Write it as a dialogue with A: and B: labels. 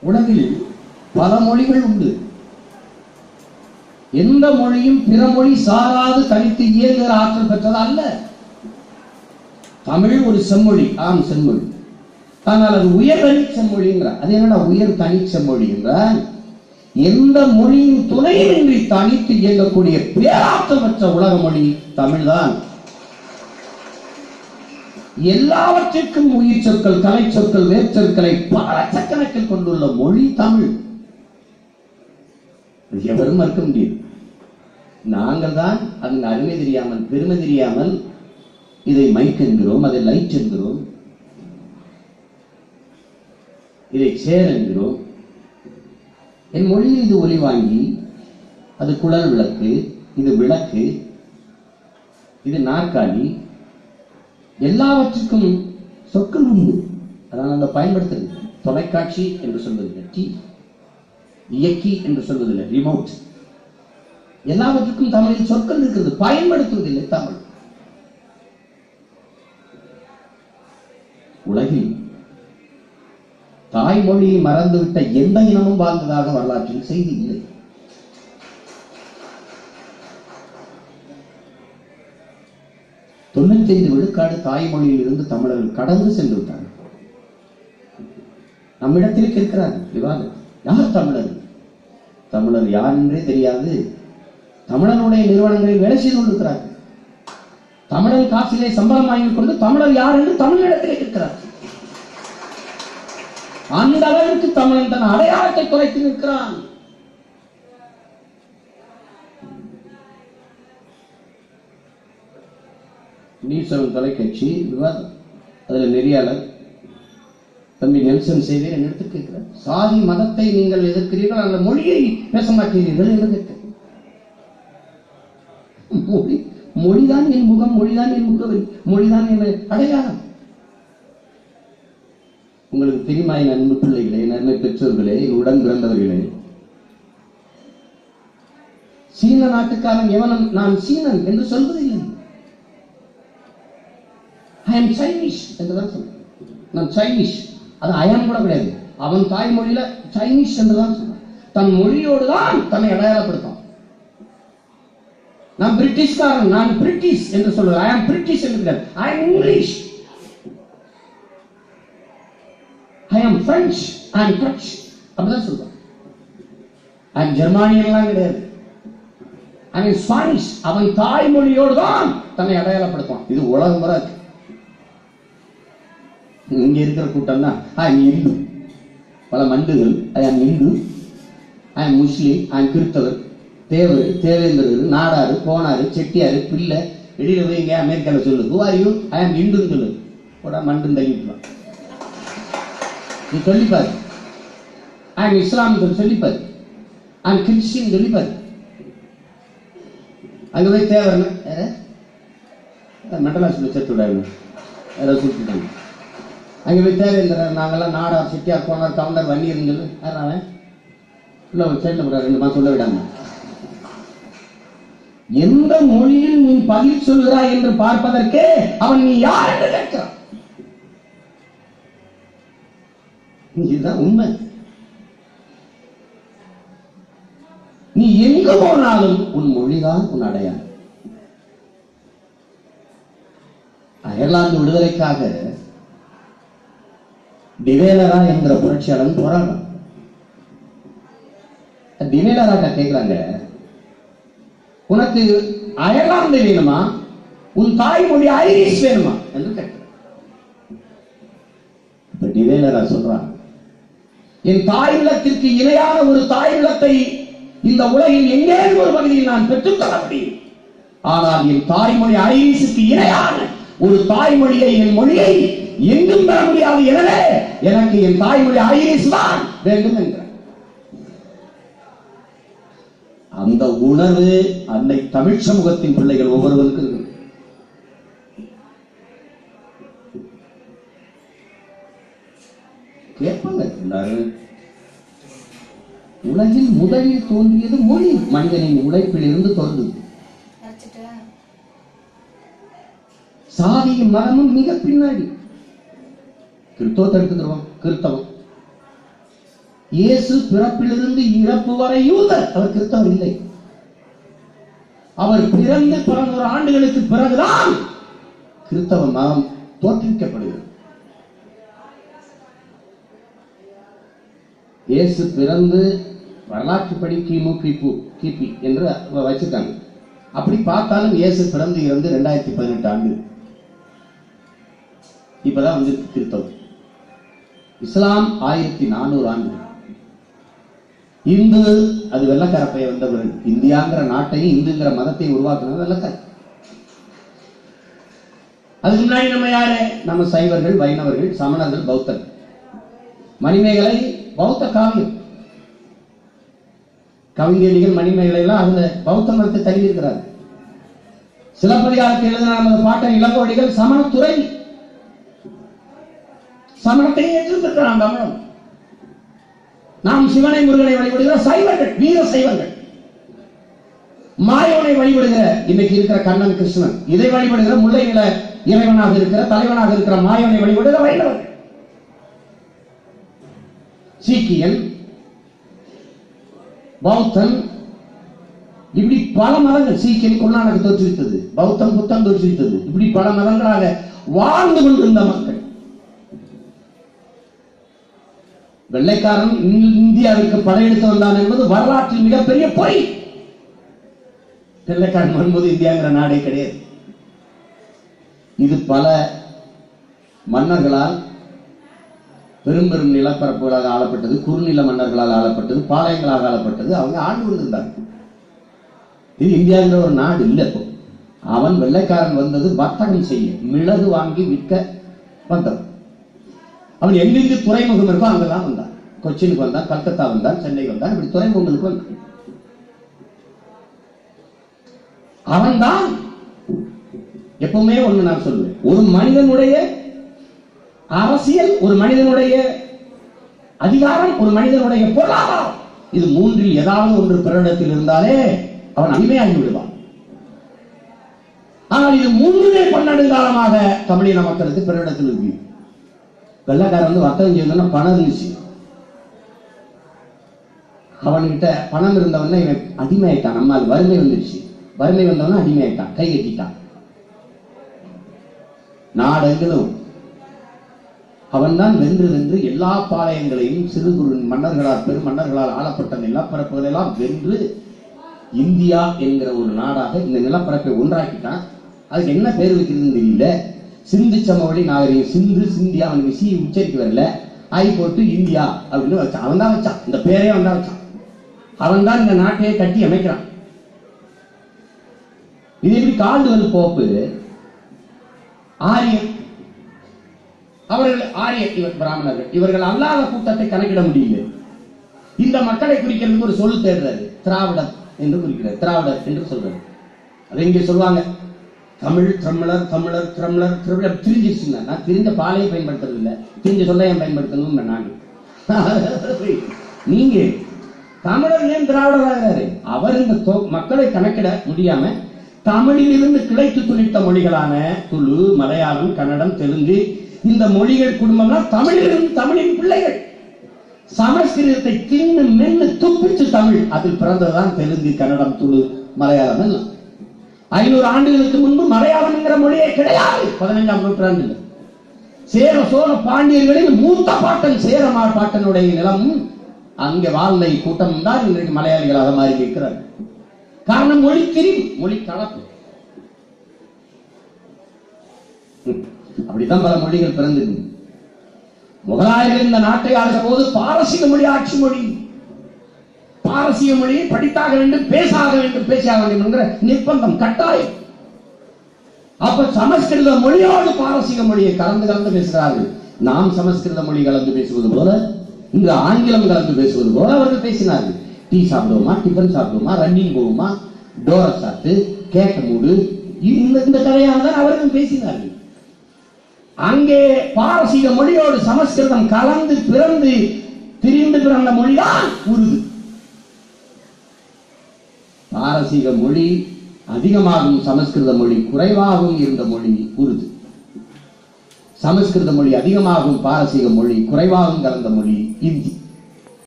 A: உலகில் பல மொழிகள் உண்டு. எந்த மொழியும் பிற மொழி சாராது தனித்து இயங்குகிற ஆற்றல் பெற்றது அல்ல. தமிழ் ஒரு செம்மொழி, ஆம் செம்மொழி. ஆனால் அது உயர் தனி செம்மொழி என்றார். அது என்னடா உயர் தனி செம்மொழி என்றால், எந்த மொழியின் துணையின்றி தனித்து இயங்கக்கூடிய பேராற்றல் பெற்ற உலக மொழி தமிழ்தான். எல்லாவற்றிற்கும் உயிர் சொற்கள், கலை சொற்கள், வேர்ச்சொற்களை பல லட்சக்கணக்கில் கொண்டுள்ள மொழி தமிழ். எவரும் மறுக்க முடியும். நாங்கள் தான் அதன் அருமை தெரியாமல், பெருமை தெரியாமல் இதை மைக் என்கிறோம், அதை லைட் என்கிறோம், இதை சேர் என்கிறோம். என் மொழியில் இது ஒலி வாங்கி, அது குழல் விளக்கு, இது விளக்கு, இது நாற்காலி. எல்லாவற்றுக்கும் சொற்கள் உண்டு. அதான் அந்த பயன்படுத்துறது. தொலைக்காட்சி என்று சொல்வதில்லை, டி, இயக்கி என்று சொல்வதில்லை, ரிமோட். எல்லாவற்றுக்கும் தமிழில் சொற்கள் இருக்கிறது, பயன்படுத்துவதில்லை தமிழ். உலகில் தாய்மொழியை மறந்துவிட்ட எந்த இனமும் வாழ்ந்ததாக வரலாற்றில் செய்தி இல்லை. விழுக்காடு தாய்மொழியில் இருந்து தமிழர்கள் கடந்து சென்று விட்டார்கள். நம்மிடத்தில் இருக்கிறார்கள் விவாதம். யார் தமிழர்? தமிழர் யார் என்றே தெரியாது. தமிழனுடைய நிறுவனங்களில் வேலை செய்து கொண்டிருக்கிறார்கள். தமிழன் காசிலே சம்பளம் வாங்கிக் கொண்டு தமிழர் யார் என்று தமிழிடத்திலே இருக்கிறார். அந்த அளவிற்கு தமிழன் தன் அடையாளத்தை குறைத்து நிற்கிறான். நீசவன் தொலைக்காட்சி விவாதம், அதுல நெறியாளர் தம்பி நெல்சன் செய்தியை எடுத்து கேட்கிறார். சாதி மதத்தை நீங்கள் எதிர்க்கிறீர்கள், அந்த மொழியை பேச மாட்டீர்கள் என்று கேட்க. மொழிதான் என் முகம், மொழிதான் என் முகவரி, மொழிதான் என் அடையாளம். உங்களுக்கு தெரியுமா என் அன்பு பிள்ளைகளே, நன்மை பெற்றோர்களே, உடன் பிறந்தவர்களே, சீன நாட்டுக்காரன் எவனும் நான் சீனன் என்று சொல்வதில்லை. I am Chinese என்றுதான் சொல்றான். நான் சைனீஸ், அது அயம் கூட கிடையாது. அவன் தாய்மொழியில சைனீஸ் என்றுதான் சொல்றான். தன் மொழியோடு தான் தன்னை அடையாளப்படுத்தும். நான் பிரிட்டிஷ்காரன், நான் பிரிட்டிஷ் என்று சொல்றேன். I am British என்று கிடையாது. I am English, I am French, I am Dutch அப்படிதான் சொல்றான். I am Germanian எல்லாம் கிடையாது. I am Spanish. அவன் தாய்மொழியோடு தான் தன்னை அடையாளப்படுத்தும். இது உலகம் வர இங்க இருக்கிற கூட்டம் தான். ஐ எம் இந்து, பல மண்டுகள். I am Hindu, I am Muslim, I am கிறிஸ்தவர், தேவர், தேவேந்திரர், நாடாரு, கோனாரு, செட்டியாரு, பிள்ளை. வெளியில போய் இங்க அமெரிக்காவில் சொல்லு who are you? I am இந்துன்னு சொல்லு. கூட மண்டு தள்ளிட்டுலாம். நீ சொல்லிப்பாரு. ஐ எம் இஸ்லாம் சொல்லிப்பாரு. ஐ எம் கிறிஸ்டின் சொல்லிப்பாரு. அங்க போய் தேவர்னா மெண்டலாசில் சேர்த்து விடாது, ஏதோ சொல்லிட்டாங்க. அங்கே போய் தேவையில்லை, நாங்கெல்லாம் நாடார், செட்டியார், கோனார், கவுண்டர், வன்னியர்கள் அவன் இல்லை சேர்ந்து போறாரு. 2 மாதம் சொல்ல விடாம எந்த மொழியில் நீ பதில் சொல்கிறாய் என்று பார்ப்பதற்கே அவன் நீ யார் என்று கேட்கிறான். இதுதான் உண்மை. நீ எங்கு போனாலும் உன் மொழிதான் உன் அடையாளம். அயர்லாந்து விடுதலைக்காக டிவேலரா என்கிற புரட்சியாளன் போராட்டம். டிவேலராக கேட்கிறாங்க, உனக்கு அயர்லாந்து வேணுமா, உன் தாய்மொழி ஐரிஷ் வேணுமா என்று கேட்கிறார். இப்ப டிவேலரா சொல்றான், என் தாய் நிலத்திற்கு இணையான ஒரு தாய் நிலத்தை இந்த உலகில் எங்கே ஒரு பகுதியில் நான் பெற்றுத்தர முடியும். ஆனால் என் தாய்மொழி ஐரிஷுக்கு இணையான ஒரு தாய்மொழியை, என் மொழியை எங்கும் பெற முடியாது. எனவே எனக்கு என் தாய்மொழி ஐரிஷ் தான் வேண்டும் என்கிறார். அந்த உணர்வு அன்னை தமிழ் சமூகத்தின் பிள்ளைகள் ஒவ்வொருவருக்கு கேட்பாங்க. எல்லாரும் உலகில் முதலில் தோன்றியது மொழி. மனிதனின் உழைப்பில் இருந்து தோன்றுது. சாதியும் மதமும் மிக பின்னாடி. கிறிஸ்தவத்தை எடுத்துக்கிறோம், கிறிஸ்தவம் இயேசு பிறப்பிலிருந்து இறப்பு வரை யூதர், அவர் கிறிஸ்தவர் இல்லை. அவர் பிறந்து 11 ஆண்டுகளுக்கு பிறகுதான் கிறிஸ்தவ மதம் தோற்றுவிக்கப்படுகிறது. இயேசு பிறந்து வரலாற்றுப்படி கிபி என்று வச்சிருக்காங்க. அப்படி பார்த்தாலும் இயேசு பிறந்து இறந்து 2018 ஆண்டு. இப்பதான் வந்து கிறிஸ்தவம். இஸ்லாம் 1400 ஆண்டு. இந்து அது வெள்ளக்கார பைய வந்தவர்கள். இந்தியாங்கிற நாட்டையும் இந்துங்கிற மதத்தையும் உருவாக்குனது வெள்ளக்கார. அதுக்கு முன்னாடி நம்ம யாரு? நம்ம சைவர்கள், வைணவர்கள், சமணர்கள், பௌத்தர். மணிமேகலை பௌத்த காவியம். கவிஞர்கள் மணிமேகலை எல்லாம் அதுல பௌத்த மதத்தை தள்ளி இருக்கிறார். சிலப்பதிகாரத்தை எழுதின நமது பாட்டன் இளங்கோவடிகள் சமணத்துறை, சமணத்தை ஏற்றிருக்கிறான் தமிழன். நாம் சிவனை முருகனை வழிபடுகிற சைவர்கள், வீர சைவர்கள். மாயோனை வழிபடுகிற இன்னைக்கு இருக்கிற கண்ணன் கிருஷ்ணன், இதை வழிபடுகிற முல்லை நில இறைவனாக இருக்கிற தலைவனாக இருக்கிற மாயோனை வழிபடுகிற வைணவர்கள். சீக்கியன், பௌத்தன், இப்படி பல மதங்கள். சீக்கியன் குருநானக் தோற்றுவித்தது, பௌத்தம் புத்தம் தோற்றுவித்தது. இப்படி பல மதங்களாக வாழ்ந்து கொண்டிருந்த மக்கள். வெள்ளைக்காரன் இந்தியாவிற்கு படையெடுத்து வந்தான் என்பது வரலாற்றில் மிகப்பெரிய பொய். வெள்ளைக்காரன் வரும்போது இந்தியாங்கிற நாடே கிடையாது. இது பல மன்னர்களால், பெரும் பெரும் நிலப்பரப்புகளாக ஆளப்பட்டது, குறுநில மன்னர்களால் ஆளப்பட்டது, பாளையங்களாக ஆளப்பட்டது. அவங்க ஆண்டு கொண்டிருந்தார்கள். இது இந்தியாங்கிற ஒரு நாடு இல்லை. அவன் வெள்ளைக்காரன் வந்தது வர்த்தகம் செய்ய, மிளகு வாங்கி விற்க வந்தவன். அவன் எங்கெங்கு துறைமுகம் இருக்கோ அங்கெல்லாம் வந்தான். கொச்சினுக்கு வந்தான், கல்கத்தா வந்தான், சென்னை வந்தான். இப்படி துறைமுகங்களுக்கு வந்தான். அவன் தான் எப்பவுமே ஒண்ணு நான் சொல்லுவேன், ஒரு மனிதனுடைய அரசியல், ஒரு மனிதனுடைய அதிகாரம், ஒரு மனிதனுடைய பொருளாதாரம், இது மூன்றில் ஏதாவது ஒன்று பிறரிடத்தில் இருந்தாலே அவன் அடிமையாகி விடுவான். ஆனால் இது மூன்றுமே பன்னெடுங்காலமாக தமிழின மக்களுக்கு பிறரிடத்தில் இருக்கு. வெள்ளக்காரன் வந்து வர்த்தகம் செய்யணும்னா பணம் இருந்துச்சு. அவன்கிட்ட பணம் இருந்தவன இவன் அடிமையாயிட்டான். நம்ம அது வறுமை வந்துருச்சு. வறுமை வந்தவன அடிமையாயிட்டான், கை கட்டிட்டான். நாடெங்கிலும் அவன் தான் வென்று வென்று எல்லா பாளையங்களையும் சிறு குறு மன்னர்களால், பெரும் மன்னர்களால் ஆளப்பட்ட நிலப்பரப்புகள் எல்லாம் வென்று இந்தியா என்கிற ஒரு நாடாக இந்த நிலப்பரப்பை ஒன்றாக்கிட்டான். அதுக்கு என்ன பேர் வைக்கிறதுன்னு தெரியல. சிந்து சமவெளி நாகரிகம், சிந்து சிந்தியா, அவனுக்கு சி உச்சரிக்க வரல, ஆகி போட்டு இந்தியா அப்படின்னு வச்சான். அவன் தான் வச்சான், இந்த பேரே அவன் தான் வச்சான். அவன் தான் இந்த நாட்டையே கட்டி அமைக்கிறான். இது எப்படி? கால்டுவெல் போப்பு ஆரியன், அவர்கள் ஆரியன், இவர் பிராமணர்கள், இவர்கள் அல்லாத கூட்டத்தை கணக்கிட முடியல. இந்த மக்களை குறிக்கிறதுக்கு ஒரு சொல் தேடுறாரு, திராவிடம் என்று குறிக்கிறார். திராவிடர் என்று சொல்றாரு. அதை இங்கே சொல்லுவாங்க, தமிழ், தமிழர், தமிழர், திரமிழர், திரவிடர். திரிஞ்சிருச்சுங்க. நான் திரிஞ்ச பாலையை பயன்படுத்துறது இல்லை, திரிஞ்ச சொல்ல ஏன் பயன்படுத்தணும்? நான் நீங்க தமிழர் ஏன் திராவிடர் ஆகிறாரு? அவர் இந்த மக்களை கணக்கிட முடியாம தமிழில் இருந்து கிளைத்து துணித்த மொழிகளான துளு, மலையாளம், கன்னடம், தெலுங்கு, இந்த மொழிகள் குடும்பம்னா தமிழிலிருந்து தமிழின் பிள்ளைகள். சமஸ்கிருதத்தை தின்னு மென்னு துப்பிச்சு தமிழ், அதில் பிறந்ததுதான் தெலுங்கு, கன்னடம், துளு, மலையாளம் எல்லாம். 500 ஆண்டுகளுக்கு முன்பு மலையாளம் என்கிற மொழியே கிடையாது. 15ஆம் நூற்றாண்டில் சேர சோழ பாண்டியர்களின் மூத்த பாட்டன் சேரமா பாட்டனுடைய நிலமும் அங்கே வாழ்ந்த கூட்டம் தான் இன்றைக்கு மலையாளிகளாக மாறி இருக்கிறார். காரணம் மொழி திரிவு, மொழி கலப்பு. அப்படித்தான் பல மொழிகள் பிறந்தது. முகலாயர்கள் இந்த நாட்டை ஆளுகிற போது பாரசீக மொழி ஆட்சி மொழி. பாரசீக மொழியை படித்தாக வேண்டும், பேசாக வேண்டும், பேசியாக வேண்டும் என்கிற நிர்பந்தம், கட்டாயம். அப்ப சமஸ்கிருத மொழியோடு பாரசீக மொழியை கலந்து கலந்து பேசுகிறார்கள். நாம் சமஸ்கிருத மொழி கலந்து பேசுவது போல, இங்கு ஆங்கிலம் கலந்து பேசுவது போல அவர்கள் பேசினார்கள். டீ சாப்பிடுவோமா, டிஃபன் சாப்பிடுவோமா, ரன்னிங் போவோமா, டோர சாத்து, கேட்ட மூடு, இந்த கதையாக தான் அவர்கள் பேசினார்கள். அங்கே பாரசீக மொழியோடு சமஸ்கிருதம் கலந்து பிறந்து திரிந்து பிறந்த மொழிதான் உருது. பாரசீக மொழி அதிகமாகவும் சமஸ்கிருத மொழி குறைவாகவும் இருந்த மொழி உருது. சமஸ்கிருத மொழி அதிகமாகவும் பாரசீக மொழி குறைவாகவும் கலந்த மொழி இந்தி.